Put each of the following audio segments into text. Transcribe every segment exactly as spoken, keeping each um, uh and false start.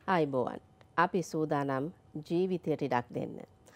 ආයිබෝවන්. අපි සූදානම් ජීවිතයට ඉඩක් දෙන්න.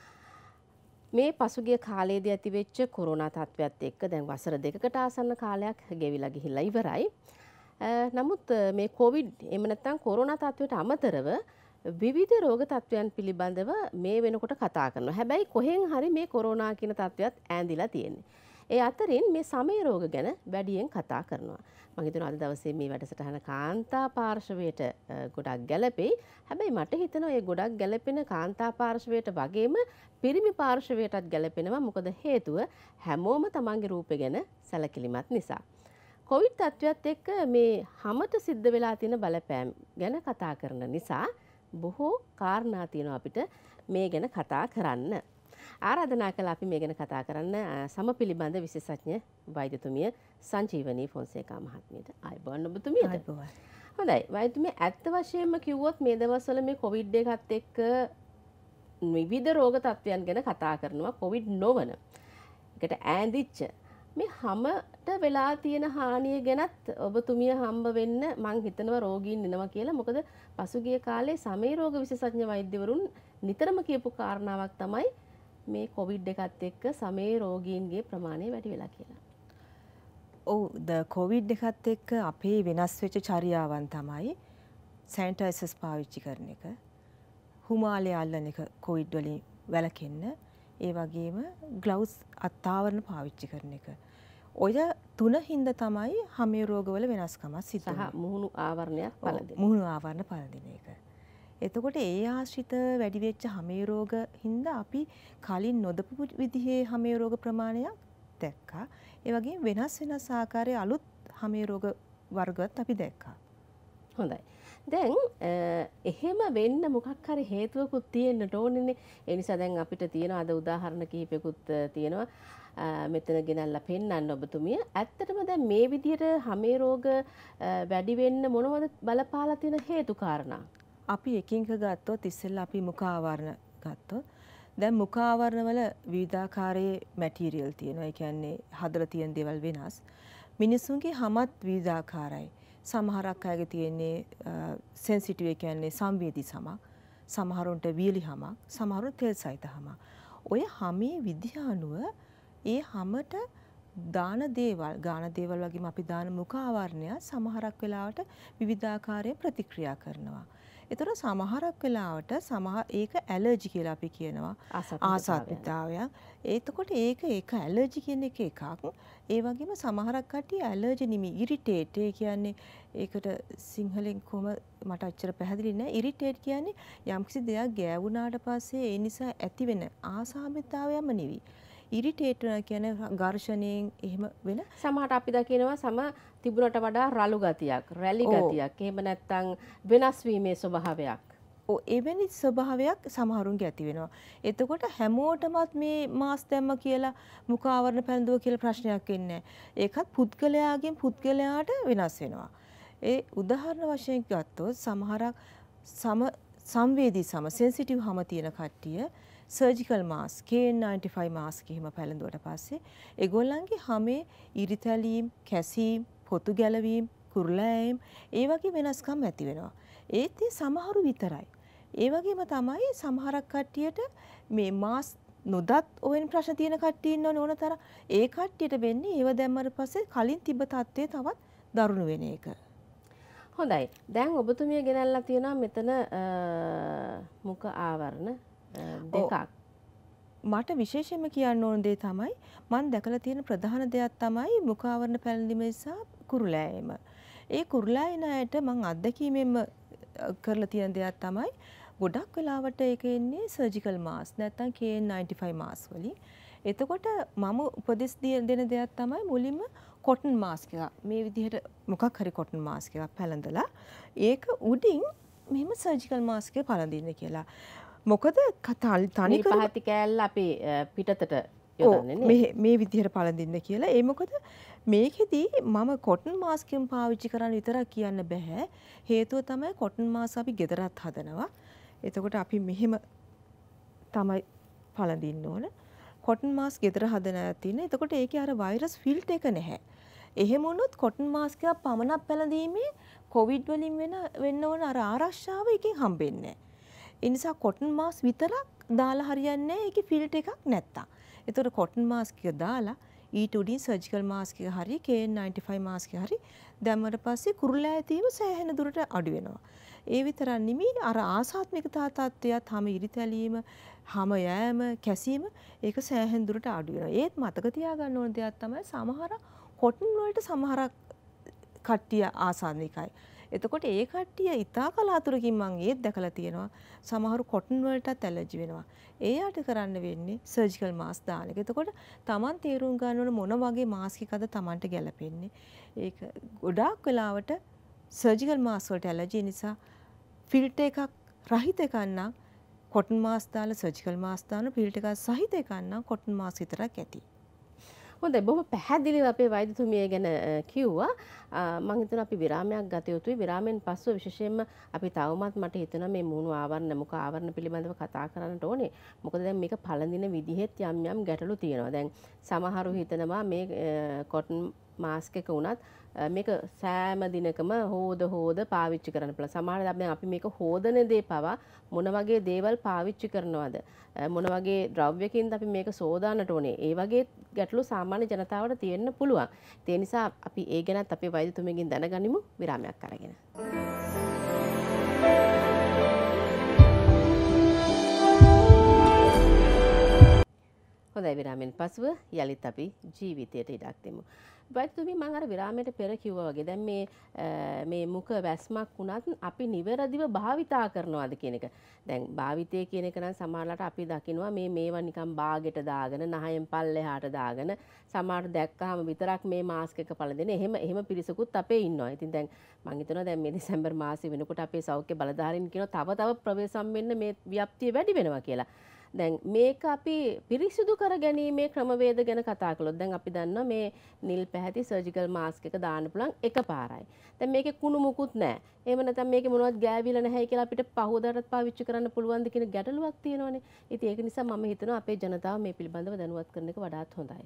මේ පසුගිය කාලයේදී ඇතිවෙච්ච කොරෝනා තත්ත්වයක් එක්ක දැන් වසර දෙකකට ආසන්න කාලයක් ගෙවිලා ගිහිල්ලා ඉවරයි. නමුත් මේ කොවිඩ් එහෙම නැත්නම් කොරෝනා තත්ත්වයට අමතරව විවිධ රෝග තත්ත්වයන් පිළිබඳව මේ වෙනකොට කතා කරනවා. හැබැයි කොහෙන් හරි මේ කොරෝනා කියන තත්ත්වයක් ඈඳිලා තියෙන්නේ. ඒ අතරින් මේ සමය රෝග ගැන වැඩියෙන් කතා කරනවා. මම හිතනවා අද දවසේ මේ වැඩසටහන කාන්තා පාර්ශවයට ගොඩක් ගැළපෙයි. හැබැයි මට හිතෙනවා මේ ගොඩක් ගැළපෙන කාන්තා පාර්ශවයට වගේම පිරිමි පාර්ශවයටත් ගැළපෙනවා. මොකද හේතුව හැමෝම තමන්ගේ රූපය ගැන සැලකිලිමත් නිසා. කොවිඩ් තත්ත්වයට එක්ක මේ හැමත සිද්ධ වෙලා තියෙන බලපෑම් ගැන කතා කරන නිසා බොහෝ කාරණා තියෙනවා අපිට මේ ගැන කතා කරන්න. ආරාධනා කළා අපි මේ ගැන කතා කරන්න සම පිළිබඳ විශේෂඥ වෛද්‍යතුමිය සංජීවනී ෆොන්සේකා මහත්මියට. ආයුබෝවන් ඔබතුමියට. ආයුබෝවන්. හොඳයි. වෛද්‍යතුමිය ඇත්ත වශයෙන්ම කිව්වොත් මේ දවස්වල මේ කොවිඩ් එකත් එක්ක විවිධ රෝග තත්ත්වයන් ගැන කතා කරනවා. කොවිඩ් නොවන. ඒකට ඈඳිච්ච මේ හැමත වෙලා තියෙන හානිය ගැනත් ඔබතුමිය හම්බ වෙන්න මං හිතනවා රෝගීන් එනවා කියලා. මොකද පසුගිය කාලේ සමේ රෝග විශේෂඥ වෛද්‍යවරුන් නිතරම කියපු කාරණාවක් තමයි මේ කොවිඩ් එකත් එක්ක සමේ රෝගීන්ගේ ප්‍රමාණය වැඩි වෙලා කියලා. ඔව් ද කොවිඩ් එකත් එක්ක අපේ වෙනස් වෙච්ච චර්යාවන් තමයි සැනිටයිසර්ස් පාවිච්චි කරන එක, හුමාලේ අල්ලන එක කොවිඩ් වලින් වැළකෙන්න, ඒ වගේම ග්ලව්ස් අත්ආවරණ පාවිච්චි කරන එක. ඔය තුන හින්දා තමයි හැම රෝගවල වෙනස්කමක් සිද්ධ වෙන්නේ. සහ මුහුණු ආවරණයක් පළදෙන. මුහුණු ආවරණ පළදෙන එක. එතකොට ඒ ආශ්‍රිත වැඩි වෙච්ච හමේ රෝග හින්දා අපි කලින් නොදපු විදිහේ හමේ රෝග ප්‍රමාණයක් දැක්කා. ඒ වගේම වෙනස් වෙනස් ආකාරයේ අලුත් හමේ රෝග වර්ගත් අපි දැක්කා. හොඳයි. දැන් එහෙම වෙන්න මොකක් හරි හේතුවකුත් තියෙන්න ඕනේනේ. ඒ නිසා දැන් අපිට තියෙන අද උදාහරණ කිහිපයකුත් තියෙනවා. මෙතන ගෙනල්ලා පෙන්නන්න ඔබතුමිය. ඇත්තටම දැන් මේ විදිහට හමේ රෝග වැඩි වෙන්න මොනවද බලපාලා තියෙන හේතු කාරණා? අපි එකින් එක ගත්තොත් ඉස්සෙල්ලා අපි මුඛ ආවරණ ගත්තොත් දැන් මුඛ ආවරණ වල විවිධාකාරයේ මැටීරියල් තියෙනවා. ඒ කියන්නේ හදලා තියෙන දේවල් වෙනස්. මිනිසුන්ගේ හැමත් විවිධාකාරයි. සමහරක් අයගේ තියෙන්නේ සෙන්සිටිව්, ඒ කියන්නේ සංවේදී සමක්. සමහරුන්ට වියලි හමක්, සමහරුන්ට තෙල් සහිත හමක්. ඔය හැමේ විදිහ අනුව ඒ හැමට දාන දේවල්, ගාන දේවල් වගේම අපි දාන මුඛ ආවරණය සමහරක් වෙලාවට විවිධාකාරයේ ප්‍රතික්‍රියා කරනවා. ඒතර සමහරක් වෙලාවට සමහර ඒක ඇලර්ජි කියලා අපි කියනවා. ආසාත්මිතාවය. එතකොට ඒක ඒක ඇලර්ජි කියන එක එකක්. ඒ වගේම සමහරක් කට්ටිය ඇලර්ජි නෙමෙයි ඉරිටේට්. ඒ කියන්නේ ඒකට සිංහලෙන් කොහොම මට අච්චර පැහැදිලි නෑ. ඉරිටේට් කියන්නේ යම්කිසි දෙයක් ගෑවුනාට පස්සේ ඒ නිසා ඇතිවෙන ආසාත්මිතාවයම නෙවෙයි. ඉරිටේට් කියන්නේ ඝර්ෂණයෙන් එහෙම වෙන සමහරට අපි දකිනවා සම තිබුණට වඩා රළු ගතියක්, රැලි ගතියක්, එහෙම නැත්නම් වෙනස් වීමේ ස්වභාවයක්. ඔව් එවැනි ස්වභාවයක් සමහරුන්ගේ ඇති වෙනවා. එතකොට හැමෝටමත් මේ මාස් දැම්ම කියලා මුඛ ආවරණ පැළඳුව කියලා ප්‍රශ්නයක් වෙන්නේ නැහැ. ඒකත් පුද්ගලයාගෙන් පුද්ගලයාට වෙනස් වෙනවා. ඒ උදාහරණ වශයෙන් ගත්තොත් සමහරක් සම සංවේදී සම සෙන්සිටිව් හැම තියෙන කට්ටිය surgical mask K N ninety-five mask එහෙම පැළඳුවට පස්සේ ඒගොල්ලන්ගේ හැමේ ඉරිතැලීම්, කැසීම්, පොතු ගැලවීම්, කුරුලෑම් ඒ වගේ වෙනස්කම් ඇති වෙනවා. ඒත් සමහරු විතරයි. ඒ වගේම තමයි සමහරක් කට්ටියට මේ මාස් නොදත් ඔවෙන් ප්‍රශ්න තියෙන කට්ටිය ඉන්නවනේ ඕන තරම්. ඒ කට්ටියට වෙන්නේ ඒව දැම්මට පස්සේ කලින් තිබ්බ තත්ත්වය තවත් දරුණු වෙන එක. හොඳයි. දැන් ඔබතුමිය ගෙනල්ලා තියෙනවා මෙතන මුඛ ආවරණ දෙකක්. මට විශේෂයෙන්ම කියන්න ඕන දේ තමයි මම දැකලා තියෙන ප්‍රධාන දෙයක් තමයි මුඛ ආවරණ පැළඳීම සහ කුරුලෑම. ඒ කුරුලෑයන අයට මම අත්දැකීමෙන්ම කරලා තියෙන දෙයක් තමයි ගොඩක් වෙලාවට ඒක එන්නේ සර්ජිකල් මාස්ක් නැත්නම් K N ninety-five මාස්ක් වලින්. එතකොට මම උපදෙස් දෙන දෙයක් තමයි මුලින්ම කොටන් මාස්ක් එක මේ විදිහට මොකක් හරි කොටන් මාස්ක් එකක් පැළඳලා ඒක උඩින් මෙහෙම සර්ජිකල් මාස්ක් එක පළඳින්න කියලා. මොකද තනි පහති කෑල්ල අපි පිටතට යොදන්නේ මේ මේ විදිහට පළඳින්න කියලා. ඒ මොකද මේකෙදී මම කොටන් මාස්ක් එක පාවිච්චි කරන්න විතරක් කියන්න බෑ. හේතුව තමයි කොටන් මාස්ක් අපි ගෙදරත් හදනවා. එතකොට අපි මෙහෙම තමයි පළඳින්න ඕන. කොටන් මාස්ක් ගෙදර හදන තියෙන. එතකොට ඒකේ අර වෛරස් ෆිල්ට් එක නැහැ. එහෙම වුණොත් කොටන් මාස්ක් එකක් පමණක් පැළඳීමේ කොවිඩ් වලින් වෙන වෙන්න ඕන අර ආරක්ෂාව එකෙන් හම්බෙන්නේ නැහැ. ඒ නිසා කොටන් මාස්ක් විතරක් දාලා හරියන්නේ නැහැ ඒකේ ෆිල්ටර් එකක් නැත්තම්. ඒතකොට කොටන් මාස්ක් එක දාලා ඊට උඩින් සර්ජිකල් මාස්ක් එක හරි K N ninety-five මාස්ක් එක හරි දැම්මට පස්සේ කුරුල්ලා ඇතීම සෑහෙන දුරට අඩු වෙනවා. ඒ විතරක් නෙමෙයි අර ආසාත්මිකතා තත්ත්වයත් හැම ඉරිතැලීම හැම යෑම කැසීම ඒක සෑහෙන දුරට අඩු වෙනවා. ඒත් මතක තියාගන්න ඕන දෙයක් තමයි සමහර කොටන් වලට සමහරක් කට්ටිය ආසාත්මිකයි. එතකොට ඒ කට්ටිය ඉතා කලාතුරකින් මම ඒත් දැකලා තියෙනවා සමහරු කොටන් වලටත් ඇලර්ජි වෙනවා. එයාට කරන්න වෙන්නේ සර්ජිකල් මාස්ක් දාන එක. එතකොට Taman තේරුම් ගන්න ඕන මොන වගේ මාස්ක් එකද Tamanට ගැලපෙන්නේ. ඒක ගොඩාක් වෙලාවට සර්ජිකල් මාස්ක් වලට ඇලර්ජි නිසා ෆිල්ටර් එකක් රහිත එකක් නම් කොටන් මාස්ක් දාලා සර්ජිකල් මාස්ක් දාන ෆිල්ටර් එකක් සහිත එකක් නම් කොටන් මාස්ක් විතරක් ඇති. හොඳයි බොහොම පැහැදිලිව අපේ වෛද්‍යතුමිය ගැන කිව්වා. මම හිතනවා අපි විරාමයක් ගත යුතුයි. විරාමයෙන් පස්සෙ විශේෂයෙන්ම අපි තවමත් මට හිතෙනවා මේ මූණු ආවරණ මුඛ ආවරණ පිළිබඳව කතා කරන්නට ඕනේ. මොකද දැන් මේක පළඳින විදිහෙත් යම් යම් ගැටලු තියෙනවා. දැන් සමහරු හිතනවා මේ කොටන් මාස්ක් එක උනත් මේක සෑම දිනකම හොද හොද පාවිච්චි කරන්න පුළුවන්. සමහර දැන් අපි මේක හොදන දේ පවා මොන වගේ දේවල් පාවිච්චි කරනවද? මොන වගේ ද්‍රව්‍යකින්ද අපි මේක සෝදාන්නට ඕනේ? ඒ වගේ ගැටලු සාමාන්‍ය ජනතාවට තියෙන්න පුළුවන්. ඒ නිසා අපි ඒ ගැනත් අපේ වෛද්‍යතුමියගෙන් දැනගනිමු විරාමයක් අරගෙන. හොඳයි විරාමෙන් පසුව යලිත් අපි ජීවිතයට ඉඩක් දෙමු. වෛද්‍යතුමී මම අර විරාමයට පෙර කිව්වා වගේ දැන් මේ මේ මුඛ වැස්මක් වුණත් අපි නිවැරදිව භාවිතා කරනවාද කියන එක. දැන් භාවිතය කියන එක නම් සමහරවිට අපි දකිනවා මේ මේවා නිකන් බාගෙට දාගෙන නහයෙන් පල්ලෙහාට දාගෙන සමහර දැක්කහම විතරක් මේ මාස්ක් එක පළඳින එහෙම එහෙම පිරිසකුත් අපේ ඉන්නවා. ඉතින් දැන් මම හිතනවා දැන් මේ දෙසැම්බර් මාසෙ වෙනකොට අපේ සෞඛ්‍ය බලධාරීන් කියනවා තව තව ප්‍රවේශම් වෙන්න මේ ව්‍යාප්තිය වැඩි වෙනවා කියලා. දැන් මේක අපි පිරිසිදු කර ගැනීමේ ක්‍රමවේද ගැන කතා කළොත් දැන් අපි දන්නවා මේ නිල් පැහැති සර්ජිකල් මාස්ක් එක දාන්න පුළුවන් එකපාරයි. දැන් මේකේ කුණු මුකුත් නැහැ. එහෙම නැත්නම් මේකේ මොනවත් ගෑවිලා නැහැ කියලා අපිට පහවදාටත් පාවිච්චි කරන්න පුළුවන්ද කියන ගැටලුවක් තියෙනවනේ. ඉතින් ඒක නිසා මම හිතනවා අපේ ජනතාව මේ පිළිබඳව දැනුවත් කරන එක වඩාත් හොඳයි.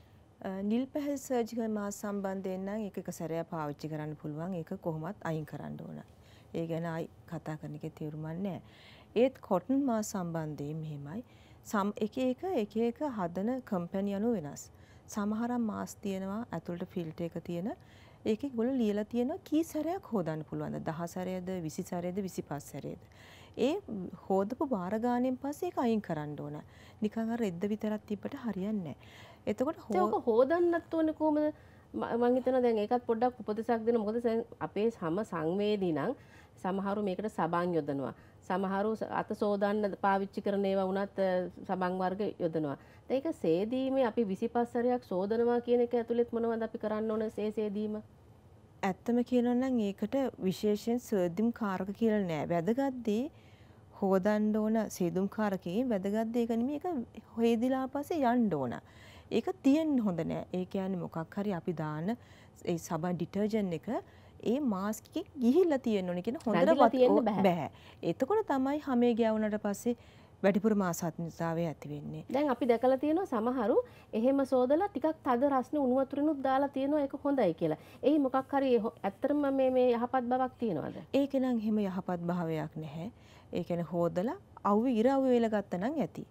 නිල් පැහැති සර්ජිකල් මාස්ක් සම්බන්ධයෙන් නම් ඒක එක සැරයක් පාවිච්චි කරන්න පුළුවන්. ඒක කොහොමත් අයින් කරන්න ඕන. ඒ ගැන ආයි කතා කරන එකේ තේරුමක් නැහැ. ඒත් කොටන් මාස්ක් සම්බන්ධයෙන් මෙහෙමයි. සම් එක එක එක එක හදන කම්පැනි අනුව වෙනස්. සමහර මාස්ක් තියෙනවා ඇතුළට ෆිල්ටර් එක තියෙන. ඒකේ ගොල්ලෝ ලියලා තියෙනවා කී සැරයක් හොදන්න පුළුවන්ද? දහ සැරයද විසි සැරයද විසිපහ සැරයද? ඒ හොදපු වාර ගානෙන් පස්සේ ඒක අයින් කරන්න ඕන. නිකන් අර රෙද්ද විතරක් තිබ්බට හරියන්නේ නැහැ. එතකොට ඒක හොදන්නත් ඕනේ කොහමද? මම හිතනවා දැන් ඒකත් පොඩ්ඩක් උපදෙසක් දෙන්න. මොකද අපේ හැම සංවේදී නම් සමහරු මේකට සබන් යොදනවා. සමහරු අත සෝදාන්න පාවිච්චි කරන ඒවා වුණත් සබන් වර්ග යොදනවා. ඒක සේදීමේ අපි විසිපහ සැරයක් සෝදනවා කියන එක ඇතුළෙත් මොනවද අපි කරන්න ඕන සේ සේදීම? ඇත්තම කියනවා නම් ඒකට විශේෂයෙන් සේදුම් කාරක කියලා නෑ. වැදගත් දේ හොදන්න ඕන සේදුම් කාරකේ වැදගත් දේ එක නෙමෙයි ඒක හොයදිලා පස්සේ යන්න ඕන. ඒක තියෙන්න හොඳ නෑ. ඒ කියන්නේ මොකක් හරි අපි දාන ඒ සබන් ඩිටර්ජන්ට් එක ඒ මාස්ක් එකේ ගිහිල්ලා තියෙන්න ඕනේ කියන හොඳට බෑ. එතකොට තමයි හැමේ ගෑවුනට පස්සේ වැඩිපුර මාසාත්මිකතාවය ඇති වෙන්නේ. දැන් අපි දැකලා තියෙනවා සමහරු එහෙම සෝදලා ටිකක් තද රස්නේ උණු වතුරිනුත් දාලා තියෙනවා ඒක හොඳයි කියලා. එයි මොකක් හරි ඇත්තටම මේ මේ යහපත් බවක් තියනවද? ඒක නම් එහෙම යහපත් භාවයක් නැහැ. ඒ කියන්නේ හොදලා අවුව ඉර අවුව වෙලා ගත්තා නම් ඇති.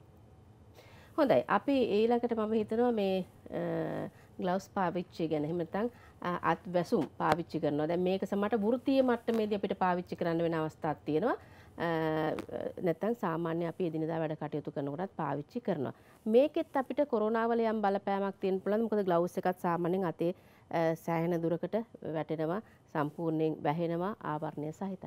හොඳයි. අපි ඊළඟට මම හිතනවා මේ ග්ලව්ස් පාවිච්චි ගැන. එහෙම නැත්නම් අත් වැසුම් පාවිච්චි කරනවා. දැන් මේක සමහරට වෘත්තීය මට්ටමේදී අපිට පාවිච්චි කරන්න වෙන අවස්ථාවක් තියෙනවා. නැත්නම් සාමාන්‍ය අපි එදිනදා වැඩ කටයුතු කරනකොටත් පාවිච්චි කරනවා. මේකෙත් අපිට කොරෝනා වල යම් බලපෑමක් තියෙන්න පුළුවන්. මොකද ග්ලව්ස් එකත් සාමාන්‍යයෙන් අතේ සෑහෙන දුරකට වැටෙනවා, සම්පූර්ණයෙන් වැහෙනවා, ආවරණය සහිතයි.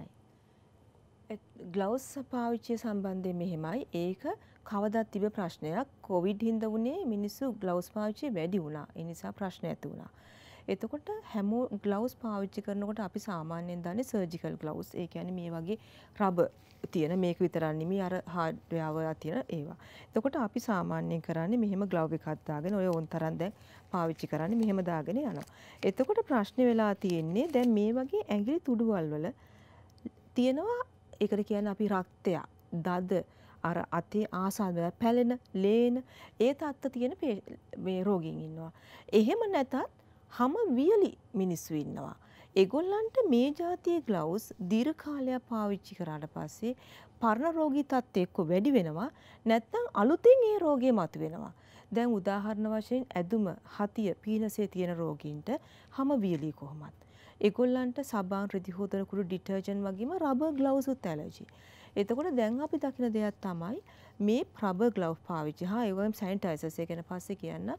ග්ලව්ස් පාවිච්චිය සම්බන්ධයෙන් මෙහෙමයි. ඒක කවදාත් තිබෙ ප්‍රශ්නයක්. කොවිඩ් හින්දා වුණේ මිනිස්සු ග්ලව්ස් පාවිච්චි වැඩි වුණා. ඒ නිසා ප්‍රශ්න ඇති වුණා. එතකොට හැමෝ ග්ලව්ස් පාවිච්චි කරනකොට අපි සාමාන්‍යයෙන් දන්නේ සර්ජිකල් ග්ලව්ස්. ඒ කියන්නේ මේ වගේ රබර් තියෙන මේක විතරක් නෙමෙයි අර හાર્ඩ්වෙයාර් තියෙන ඒවා. එතකොට අපි සාමාන්‍යයෙන් කරන්නේ මෙහෙම ග්ලව් එකක් දාගෙන ඔය ඕන් තරම් දැන් පාවිච්චි කරන්නේ මෙහෙම දාගෙන යනවා. එතකොට ප්‍රශ්නේ වෙලා තියෙන්නේ දැන් මේ වගේ ඇඟිලි තුඩුවල් වල තියෙනවා ඒකට කියන්නේ අපි රක්තය, දද අර අතේ ආසාද පැලෙන, ලේන ඒ තත්ත්ව තියෙන මේ රෝගීන් ඉන්නවා. එහෙම නැතත් හැම වියලි මිනිස්සු ඉන්නවා. ඒගොල්ලන්ට මේ જાතියේ ග්ලව්ස් දීර්ඝ කාලයක් පාවිච්චි කරාට පස්සේ පරණ රෝගී තත්ත්වය එක්ක වැඩි වෙනවා. නැත්නම් අලුතින් ඒ රෝගය මතුවෙනවා. දැන් උදාහරණ වශයෙන් ඇදුම, හතිය, පීනසේ තියෙන රෝගීන්ට හැම වියලි කොහොමත්. ඒගොල්ලන්ට සබන්, රෙදි හොදන කුඩු, ඩිටර්ජන්ට් වගේම රබර් ග්ලව්ස් උත් ඇලර්ජි. එතකොට දැන් අපි දකින දෙයක් තමයි මේ රබර් ග්ලව් පාවිච්චි. හා ඒ වගේම සැනිටයිසර්ස් එක ගැන පස්සේ කියන්න.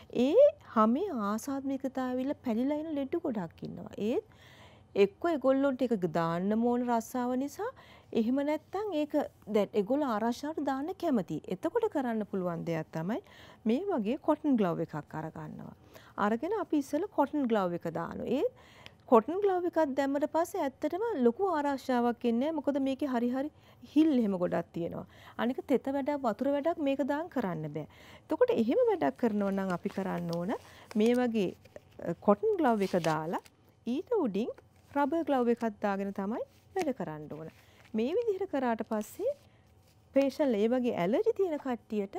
ඒ හැමේ ආසාත්මිකතාවවිල පැලිලා ඉන ලෙඩ ගොඩක් ඉන්නවා. ඒත් එක්ක ඒගොල්ලොන්ට ඒක දාන්න ඕන රස්සාව නිසා, එහෙම නැත්නම් ඒක දැන් ඒගොල්ලෝ ආරක්ෂාවට දාන්න කැමති. එතකොට කරන්න පුළුවන් දෙයක් තමයි මේ වගේ කොටන් ග්ලව් එකක් අර ගන්නවා. අරගෙන අපි ඉස්සෙල්ලා කොටන් ග්ලව් එක දානවා. ඒ කොටන් ග්ලව් එකක් දැම්මට පස්සේ ඇත්තටම ලොකු ආරක්ෂාවක් ඉන්නේ නැහැ. මොකද මේකේ හරි හරි හිල් එහෙම ගොඩක් තියෙනවා. අනික තෙත වැඩක්, වතුර වැඩක් මේක දාන් කරන්න බෑ. එතකොට එහෙම වැඩක් කරනවා නම් අපි කරන්න ඕන මේ වගේ කොටන් ග්ලව් එක දාලා ඊට උඩින් රබර් ග්ලව් එකක් දාගෙන තමයි වැඩ කරන්න ඕන. මේ විදිහට කරාට පස්සේ පේෂන්ට් ඒ වගේ ඇලර්ජි තියෙන කට්ටියට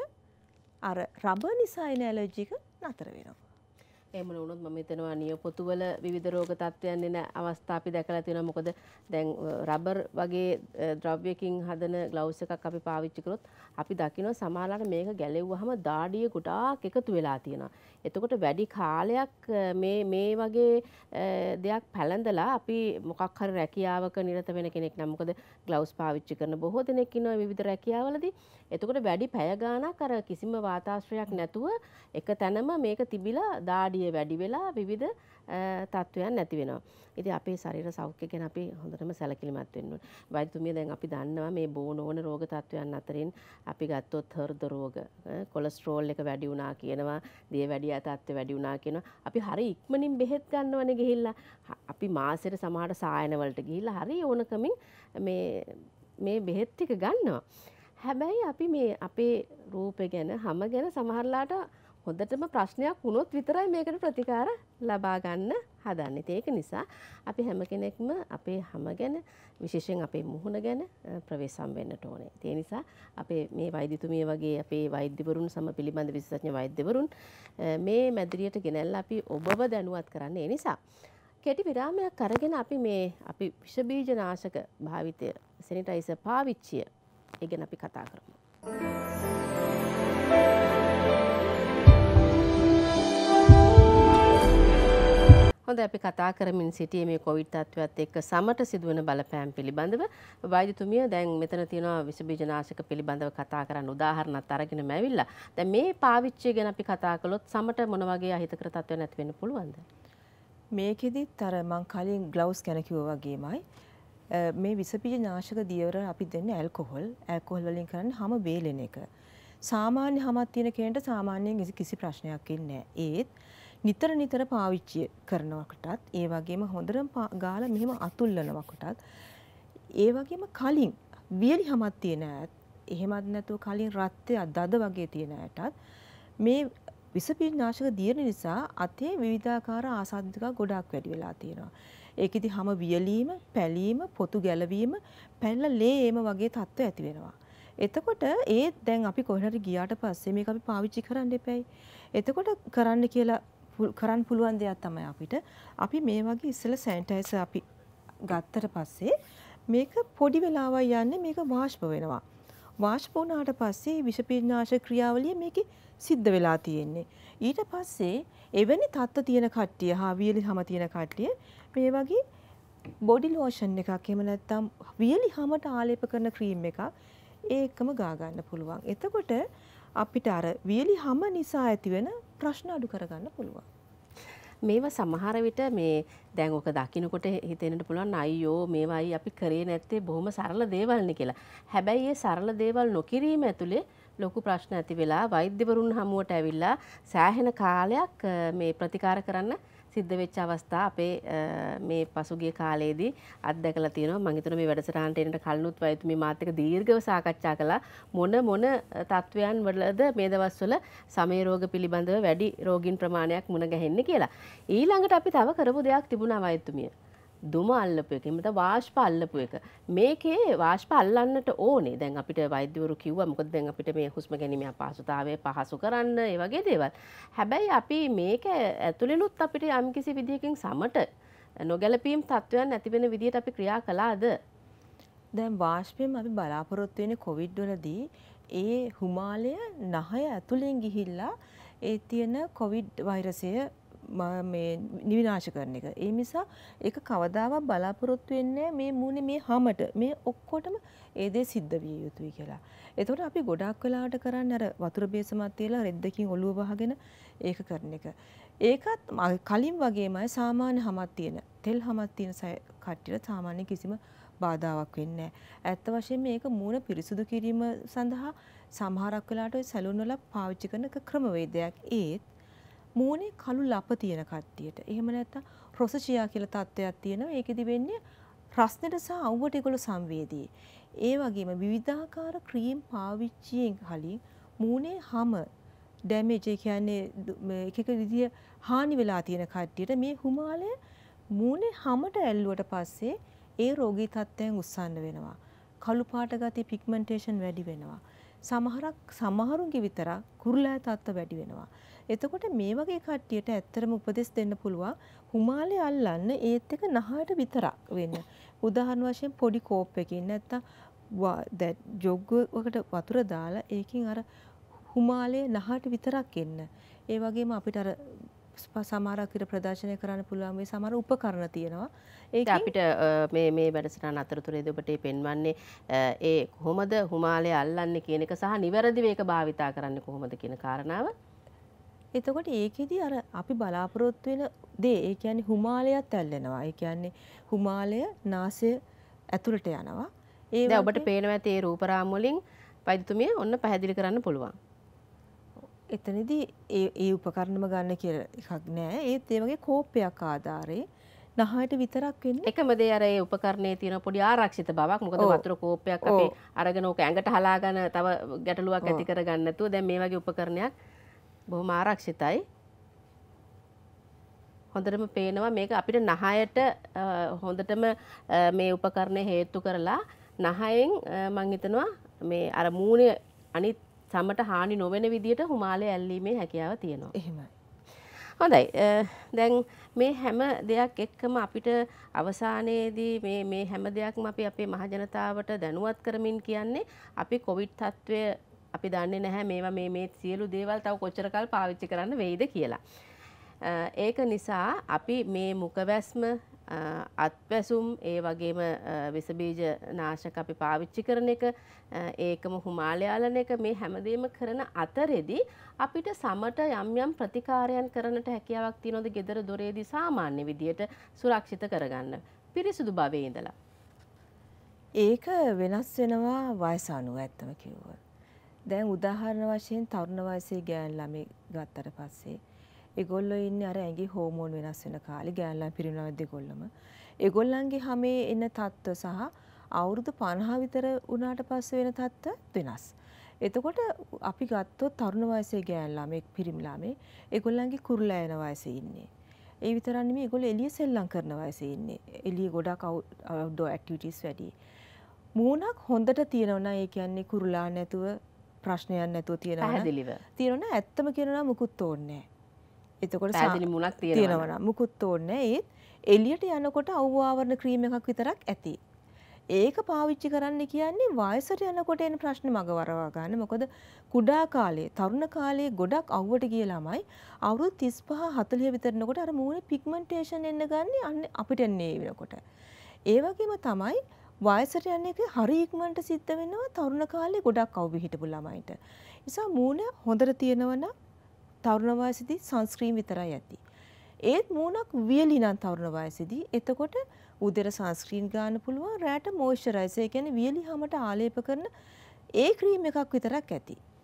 අර රබර් නිසා එන ඇලර්ජි එක නතර වෙනවා. එහෙම වුණොත් මම හිතනවා නියපොතුවල විවිධ රෝග තත්ත්වයන් එන අවස්ථා අපි දැකලා තියෙනවා. මොකද දැන් රබර් වගේ ද්‍රව්‍යකින් හදන ග්ලව්ස් එකක් අපි පාවිච්චි කරොත් අපි දකිනවා සමහරවිට මේක ගැලෙව්වහම දාඩිය ගොඩාක් එකතු වෙලා තියෙනවා. එතකොට වැඩි කාලයක් මේ මේ වගේ දෙයක් පැලඳලා අපි මොකක් හරි රැකියාවක නිරත වෙන කෙනෙක් නම්, මොකද ග්ලව්ස් පාවිච්චි කරන බොහෝ දෙනෙක් ඉන්නවා විවිධ රැකියාවලදී. එතකොට වැඩි පැය ගාණක් අර කිසිම වාතාශ්‍රයක් නැතුව එක තැනම මේක තිබිලා දාඩිය වැඩි වෙලා විවිධ තත්ත්වයන් නැති වෙනවා. ඉතින් අපේ ශරීර සෞඛ්‍ය ගැන අපි හොඳටම සැලකිලිමත් වෙන්න ඕනේ. වෛද්‍යතුමිය දැන් අපි දන්නවා මේ බෝන ඕන රෝග තත්ත්වයන් අතරින් අපි ගත්තොත් හෘද රෝග, කොලෙස්ටරෝල් එක වැඩි වුණා කියනවා, දියවැඩිය තත්ත්වය වැඩි වුණා කියනවා. අපි හරි ඉක්මනින් බෙහෙත් ගන්නවනේ ගිහිල්ලා. අපි මාසෙට සමහරට සායන වලට ගිහිල්ලා හරි ඕනකමින් මේ මේ බෙහෙත් ටික ගන්නවා. හැබැයි අපි මේ අපේ රූපය ගැන, හැම ගැන සමහරලාට හොඳටම ප්‍රශ්නයක් වුණොත් විතරයි මේකට ප්‍රතිකාර ලබා ගන්න හදන්නේ. ඒක නිසා අපි හැම කෙනෙක්ම අපේ හැම ගැන, විශේෂයෙන් අපේ මුහුණ ගැන ප්‍රවේශම් වෙන්නට ඕනේ. ඒ නිසා අපේ මේ වෛද්‍යතුමිය වගේ අපේ වෛද්‍යවරුන්, සම පිළිබඳ විශේෂඥ වෛද්‍යවරුන් මේ මැදිරියට ගෙනල්ලා අපි ඔබව දැනුවත් කරන්න. ඒ නිසා කෙටි විරාමයක් අරගෙන අපි මේ අපි විෂ බීජ නාශක භාවිතය, සැනිටයිසර් පාවිච්චිය ඒ ගැන අපි කතා කරමු. හොඳයි, අපි කතා කරමින් සිටියේ මේ කොවිඩ් තත්ත්වයත් එක්ක සමට සිදුවන බලපෑම් පිළිබඳව. වෛද්‍යතුමිය දැන් මෙතන තියෙනවා විස බීජනාශක පිළිබඳව කතා කරන්න උදාහරණත් අරගෙනම ඇවිල්ලා. දැන් මේ පාවිච්චිය ගැන අපි කතා කළොත් සමට මොන වගේ අහිතකර තත්ත්වයක් නැති වෙන්න පුළුවන්ද? මේකෙදිත් අර මං කලින් ග්ලව්ස් ගැන කිව්වා වගේමයි මේ විස බීජනාශක දියවර අපි දෙන්නේ ඇල්කොහොල්. ඇල්කොහොල් වලින් කරන්නේ හැම වේලෙන එක. සාමාන්‍ය හැමක් තියෙන කෙනෙක්ට සාමාන්‍යයෙන් කිසි ප්‍රශ්නයක් ඉන්නේ නැහැ. ඒත් නිතර නිතර පාවිච්චි කරනකොටත්, ඒ වගේම හොඳටම ගාලා මෙහෙම අතුල්ලනකොටත්, ඒ වගේම කලින් වියලි හැමක් තියෙන අයත්, එහෙමත් නැතුව කලින් රත්ය දද වගේ තියෙන අයටත් මේ විස බීජනාශක දියර නිසා අතේ විවිධාකාර ආසාදිත ගොඩක් වැඩි වෙලා තියෙනවා. ඒකෙදි හැම වියලීම, පැලීම, පොතු ගැලවීම, පැනලා ලේම වගේ තත්ත්ව ඇති වෙනවා. එතකොට ඒ දැන් අපි කොහෙන් හරි ගියාට පස්සේ මේක අපි පාවිච්චි කරන්න එපැයි. එතකොට කරන්න කියලා කරන්න පුළුවන් දෙයක් තමයි අපිට අපි මේ වගේ ඉස්සෙල්ලා සැනිටයිසර් අපි ගත්තට පස්සේ මේක පොඩි වෙලාවක් යන්නේ මේක වාෂ්ප වෙනවා. වාෂ්ප වුණාට පස්සේ විෂ බීජනාශක ක්‍රියාවලිය මේකේ සිද්ධ වෙලා තියෙන්නේ. ඊට පස්සේ එවැනි තත්ත්ව තියෙන කට්ටිය, හා වියලි හැම තියෙන කට්ටිය මේ වගේ බොඩි ලෝෂන් එකක්, එහෙම නැත්නම් වියලි හැමට ආලේප කරන ක්‍රීම් එකක් ඒකම ගා ගන්න පුළුවන්. එතකොට අපිට අර වියලි හැම නිසා ඇති වෙන ප්‍රශ්න අඩු කරගන්න පුළුවන්. මේවා සමහර විට මේ දැන් ඔක දකින්නකොට හිතෙන්නට පුළුවන් අයියෝ මේවයි අපි කරේ නැත්තේ බොහොම සරල දේවල්නේ කියලා. හැබැයි ඒ සරල දේවල් නොකිරීම ඇතුලේ ලොකු ප්‍රශ්න ඇති වෙලා වෛද්‍යවරුන් හමුවට ඇවිල්ලා සෑහෙන කාලයක් මේ ප්‍රතිකාර කරන්න සිද්ධ වෙච්ච අවස්ථා අපේ මේ පසුගිය කාලේදී අත්දැකලා තියෙනවා. මම හිතනවා මේ වැඩසටහනට එනට කලිනුත් වෛද්‍යතුමී මාත් එක්ක දීර්ඝව සාකච්ඡා කළා මොන මොන තත්වයන් වලද මේ දවස්වල සමය රෝග පිළිබඳව වැඩි රෝගීන් ප්‍රමාණයක් මුණ ගැහෙන්නේ කියලා. ඊළඟට අපි තව කරපු දෙයක් තිබුණා වෛද්‍යතුමිය. දුම අල්ලපු එක. එහෙම වාෂ්ප අල්ලපු එක. මේකේ වාෂ්ප අල්ලන්නට ඕනේ. දැන් අපිට වෛද්‍යවරු කිව්වා මොකද දැන් අපිට මේ හුස්ම ගැනීමේ අපහසුතාවය පහසු කරන්න ඒ වගේ දේවල්. හැබැයි අපි මේක ඇතුළෙනුත් අපිට යම්කිසි විදියකින් සමට නොගැලපීම් තත්ත්වයන් ඇති වෙන විදියට අපි ක්‍රියා කළාද? දැන් වාෂ්පයෙන් අපි බලාපොරොත්තු වෙන්නේ කොවිඩ් වලදී ඒ හුමාලය නහය ඇතුලෙන් ගිහිල්ලා ඒ තියෙන කොවිඩ් වෛරසය මේ නිවිනාශ කරන එක. ඒ නිසා ඒක කවදාවත් බලාපොරොත්තු වෙන්නේ මේ මූණේ මේ හැමට මේ ඔක්කොටම ඒ දේ සිද්ධ විය යුතුයි කියලා. එතකොට අපි ගොඩාක් වෙලාවට කරන්නේ අර වතුර බේසමක් තියලා රෙද්දකින් ඔළුව වහගෙන ඒක කරන එක. ඒකත් කලින් වගේමයි සාමාන්‍ය හැමක් තියෙන තෙල් හැමක් තියෙන කට්ටියට සාමාන්‍ය කිසිම බාධාවක් වෙන්නේ නැහැ. ඇත්ත වශයෙන්ම මේක මූණ පිරිසුදු කිරීම සඳහා සමහරක් වෙලාවට ඔය සැලුන් වල පාවිච්චි කරන ක්‍රමවේදයක්. ඒත් මූණේ කළු ලප තියෙන කට්ටියට එහෙම නැත්නම් රොසචියා කියලා තත්ත්වයක් තියෙනවා. ඒකෙදි වෙන්නේ රස්නෙට සහ අවුවට ඒගොල්ලෝ සංවේදී. ඒ වගේම විවිධාකාර ක්‍රීම් පාවිච්චියෙන් කලින් මූණේ හැම ඩැමේජ් ඒ කියන්නේ එක එක විදිය හානි වෙලා තියෙන කට්ටියට මේ හුමාලය මූණේ හැමට ඇල්ලුවට පස්සේ ඒ රෝගී තත්ත්වයන් උස්සන්න වෙනවා. කළු පාට ගතිය පිග්මන්ටේෂන් වැඩි වෙනවා. සමහරක් සමහරුන්ගේ විතරක් කුරුලෑ තත්ත්ව වැඩි වෙනවා. එතකොට මේ වගේ කට්ටියට ඇත්තටම උපදෙස් දෙන්න පුළුවන් හුමාලේ අල්ලන්න ඒත් එක නහයට විතරක් වෙන්න. උදාහරණ වශයෙන් පොඩි කෝප් එකකින් නැත්තම් දැන් ජොග් වකට වතුර දාලා ඒකෙන් අර හුමාලේ නහයට විතරක් එන්න. ඒ වගේම අපිට අර සමහරක් විතර ප්‍රදර්ශනය කරන්න පුළුවන් මේ සමහර උපකරණ තියෙනවා. ඒක අපිට මේ මේ වැඩසටහන අතරතුරේදී ඔබට පෙන්වන්නේ ඒ කොහොමද හුමාලය අල්ලන්නේ කියන එක සහ නිවැරදිව ඒක භාවිතා කරන්නේ කොහොමද කියන කාරණාව. එතකොට ඒකෙදි අර අපි බලාපොරොත්තු වෙන දේ ඒ කියන්නේ හුමාලයත් ඇල්ලෙනවා. ඒ කියන්නේ හුමාලය නාසය ඇතුළට යනවා. ඒ දැන් ඔබට පේනවා ඇති ඒ රූපරාම වලින් වෛද්‍යතුමිය ඔන්න පැහැදිලි කරන්න පුළුවන්. එතනදී ඒ ඒ උපකරණම ගන්න කියලා එකක් නෑ. ඒත් ඒ වගේ කෝපයක් ආධාරේ නහයට විතරක් වෙන්නේ. එකම දේ අර ඒ උපකරණයේ තියෙන පොඩි ආරක්ෂිත බවක්. මොකද වතුර කෝපයක් අපි අරගෙන ඕක ඇඟට හලාගෙන තව ගැටලුවක් ඇති කරගන්න නැතුව දැන් මේ වගේ උපකරණයක් බොහොම ආරක්ෂිතයි. හොඳටම පේනවා මේක අපිට නහයට හොඳටම මේ උපකරණය හේතු කරලා නහයෙන් මම හිතනවා මේ අර මූණේ අනිත් සමට හානි නොවන විදියට හුමාලය ඇල්ලීමේ හැකියාව තියෙනවා. එහෙමයි. හොඳයි. දැන් මේ හැම දෙයක් එක්කම අපිට අවසානයේදී මේ මේ හැම දෙයක්ම අපි අපේ මහජනතාවට දැනුවත් කරමින් කියන්නේ අපි කොවිඩ් තත්ත්වය අපි දන්නේ නැහැ මේවා මේ මේ සියලු දේවල් තව කොච්චර කල් පාවිච්චි කරන්න වෙයිද කියලා. ඒක නිසා අපි මේ මුඛවැස්ම අත්වැසුම් ඒ වගේම විස බීජ නාශක අපි පාවිච්චි කරන එක ඒකම හුමාලය අලන එක මේ හැමදේම කරන අතරෙදී අපිට සමට යම් යම් ප්‍රතිකාරයන් කරන්නට හැකියාවක් තියෙනවද ගෙදර දොරේදී සාමාන්‍ය විදියට සුරක්ෂිත කරගන්න පිරිසුදු භවයේ ඉඳලා. ඒක වෙනස් වෙනවා වයස අනුව ඇත්තම කිව්වොත්. දැන් උදාහරණ වශයෙන් තරුණ වයසේ ගෑන් ළමයි ගත්තට පස්සේ ඒගොල්ලෝ ඉන්නේ අර ඇඟේ හෝමෝන් වෙනස් වෙන කාලේ ගෑන් ළමයි පිරිමි දෙගොල්ලම. ඒගොල්ලන්ගේ හැමේ එන තත්ත්ව සහ අවුරුදු පනහ විතර වුණාට පස්සේ වෙන තත්ත්ව වෙනස්. එතකොට අපි ගත්තොත් තරුණ වයසේ ගෑන් ළමයි පිරිමි ළමයි ඒගොල්ලන්ගේ කුරුලා යන වයසේ ඉන්නේ. ඒ විතරක් නෙමෙයි ඒගොල්ලෝ එළිය සෙල්ලම් කරන වයසේ ඉන්නේ. එළිය ගොඩක් අවුට්ඩෝර් ඇක්ටිවිටීස් වැඩි. මූණක් හොඳට තියෙනවා නම් ඒ කියන්නේ කුරුලා නැතුව ප්‍රශ්නයක් නැතුව තියෙනවා. පැහැදිලිව. තියෙනවා නම් ඇත්තම කියනවා නම් මුකුත් ඕනේ නැහැ. එතකොට පැහැදිලි මුණක් තියෙනවා නම් මුකුත් ඕනේ නැහැ. ඒත් එළියට යනකොට අවුව ආවරණ ක්‍රීම් එකක් විතරක් ඇති. ඒක පාවිච්චි කරන්න කියන්නේ වයසට යනකොට එන ප්‍රශ්න මග වරවා ගන්න. මොකද කුඩා කාලේ, තරුණ කාලේ ගොඩක් අවුවට ගිය ළමයි අවුරුදු තිස් පහ හතලිහ විතර යනකොට අර මූණේ පිග්මන්ටේෂන් එන්න ගන්නේ අපිට එන්නේ වෙනකොට. ඒ වගේම තමයි වයසට යන එක හරි ඉක්මනට සිද්ධ වෙනවා තරුණ කාලේ ගොඩක් අවුව හිටපු ළමයිට. නිසා මූණ හොඳට තියෙනවා නම් තරුණ වයසේදී සන්ස්ක්‍රීන් විතරයි ඇති. ඒත් මූණක් වියලි නම් තරුණ වයසේදී එතකොට උදේට සන්ස්ක්‍රීන් ගන්න පුළුවන් රැට මොයිස්චරයිසර් ඒ කියන්නේ වියලි හැමට ආලේප කරන ඒ ක්‍රීම් එකක් විතරක් ඇති.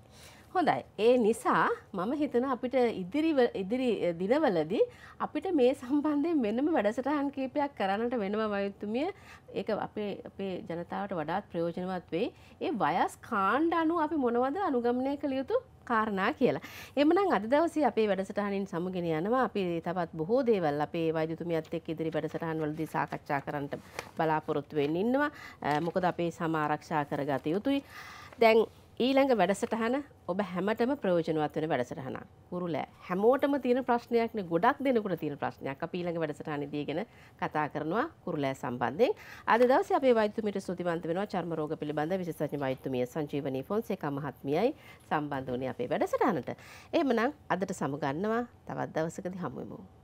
හොඳයි. ඒ නිසා මම හිතන අපිට ඉදිරි ඉදිරි දිනවලදී අපිට මේ සම්බන්ධයෙන් වෙනම වැඩසටහන් කීපයක් කරන්නට වෙනවා වෛද්‍යතුමිය. ඒක අපේ අපේ ජනතාවට වඩාත් ප්‍රයෝජනවත් වෙයි. ඒ වයස් කාණ්ඩ අනුව අපි මොනවද අනුගමනය කළ යුතු කාරණා කියලා. එhmenan අද දවසේ අපේ වැඩසටහනින් සමුගෙන යනවා. අපි තවත් බොහෝ දේවල් අපේ වෛද්‍යතුමියත් එක්ක ඉදිරි වැඩසටහන් වලදී සාකච්ඡා කරන්නට බලාපොරොත්තු වෙන්න ඉන්නවා. මොකද අපේ සම ආරක්ෂා කරගත යුතුයි. දැන් ඊළඟ වැඩසටහන ඔබ හැමතෙම ප්‍රයෝජනවත් වෙන වැඩසටහනක්. කුරුලෑ හැමෝටම තියෙන ප්‍රශ්නයක් නේ, ගොඩක් දෙනෙකුට තියෙන ප්‍රශ්නයක්. අපි ඊළඟ වැඩසටහනේදී ගැන කතා කරනවා කුරුලෑ සම්බන්ධයෙන්. අද දවසේ අපේ වෛද්‍යතුමියට ස්තුතිවන්ත වෙනවා චර්ම රෝග පිළිබඳ විශේෂඥ වෛද්‍යතුමිය සංජීවනී ෆොන්සේකා මහත්මියයි සම්බන්ධ වුණේ අපේ වැඩසටහනට. එහෙමනම් අදට සමුගන්නවා. තවත් දවසකදී හමු වෙමු.